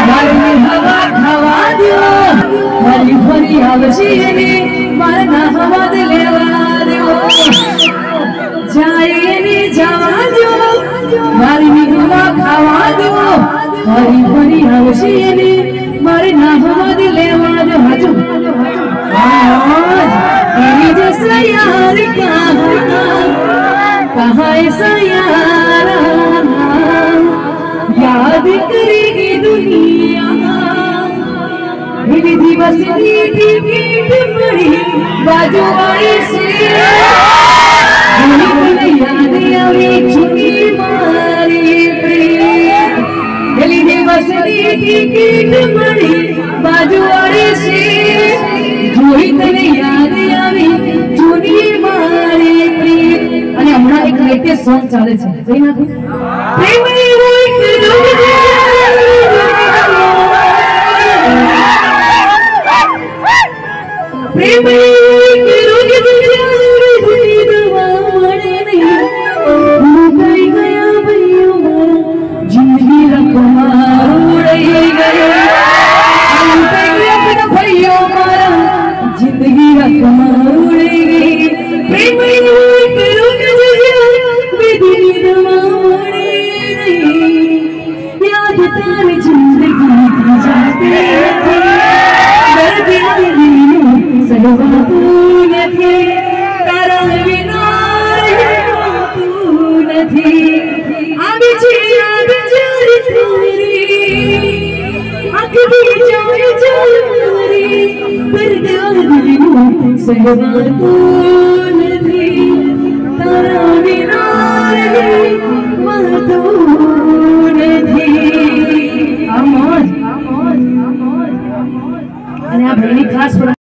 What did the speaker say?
મારી હવા ખાવા દો મારી ફરી આવશે ને મારા હવા દે લેવા દો જાય ને જવા દો મારી હવા ખાવા દો મારી ફરી આવશે ને મારા હવા દે લેવા દો હજુ तेरी जैसा यार कहाँ ऐसा यार याद करेगी दुनिया हिली दिवस टिकट पड़ी बाजू आई से याद आवी चुनी मारी हिली दिवस टिकट पड़ी बाजू आई से જોઈ તને યાદ આવી જૂની મારી પ્રીત અને હમણાં એક લેટેસ્ટ સોંગ ચાલે છે જોઈ નાખો પ્રેમની રોઈ પ્રેમની રોઈ જુદી દવા મળે નહીં મુકાઈ ગયા ભાઈઓ જિંદગી રકમા ઉડાઈ ગયો जिंदगी रकमा उड़ी गई प्रेम बेदनी दवा उड़ी गई याद तारे जिंदगी की जाते थे दर्द सहवा तू नहीं तारा बिना तू नहीं आगे चोरी तेरी आखिरी चोरी चोरी सहवा तू नहीं तारा बिना तू नहीं। અને આ ભાઈની ખાસ